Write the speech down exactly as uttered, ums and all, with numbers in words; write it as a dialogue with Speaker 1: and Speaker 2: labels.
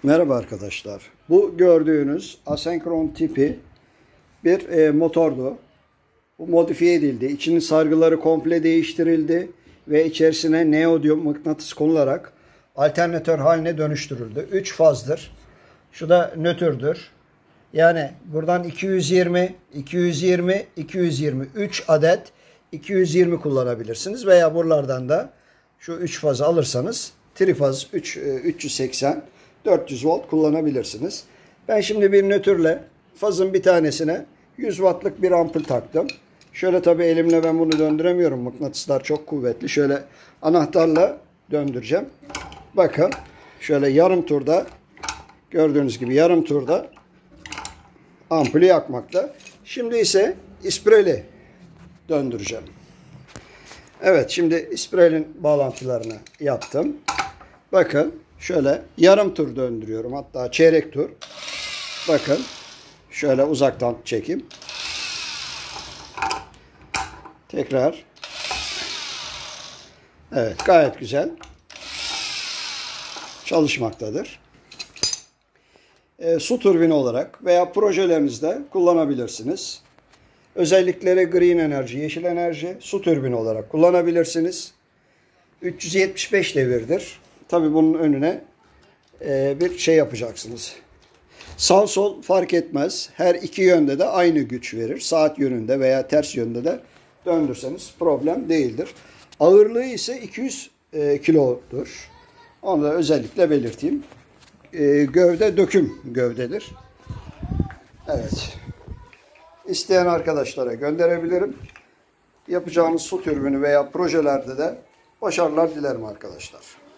Speaker 1: Merhaba arkadaşlar. Bu gördüğünüz asenkron tipi bir e, motordu. Bu modifiye edildi. İçinin sargıları komple değiştirildi ve içerisine neodyum mıknatıs konularak alternatör haline dönüştürüldü. üç fazdır. Şu da nötrdür. Yani buradan iki yüz yirmi, iki yüz yirmi, iki yüz yirmi üç adet iki yüz yirmi kullanabilirsiniz veya buralardan da şu üç fazı alırsanız trifaz üç, üç yüz seksen dört yüz volt kullanabilirsiniz. Ben şimdi bir nötrle fazın bir tanesine yüz wattlık bir ampul taktım. Şöyle tabii elimle ben bunu döndüremiyorum. Mıknatıslar çok kuvvetli. Şöyle anahtarla döndüreceğim. Bakın şöyle yarım turda, gördüğünüz gibi yarım turda ampulü yakmakta. Şimdi ise ispreli döndüreceğim. Evet, şimdi isprelin bağlantılarını yaptım. Bakın şöyle yarım tur döndürüyorum. Hatta çeyrek tur. Bakın şöyle uzaktan çekeyim. Tekrar. Evet, gayet güzel çalışmaktadır. E, su türbini olarak veya projelerinizde kullanabilirsiniz. Özellikleri green enerji, yeşil enerji, su türbini olarak kullanabilirsiniz. üç yüz yetmiş beş devirdir. Tabii bunun önüne e, bir şey yapacaksınız. Sağ sol fark etmez. Her iki yönde de aynı güç verir. Saat yönünde veya ters yönde de döndürseniz problem değildir. Ağırlığı ise iki yüz e, kilodur. Onu da özellikle belirteyim. E, gövde döküm gövdedir. Evet. İsteyen arkadaşlara gönderebilirim. Yapacağınız su türbini veya projelerde de başarılar dilerim arkadaşlar.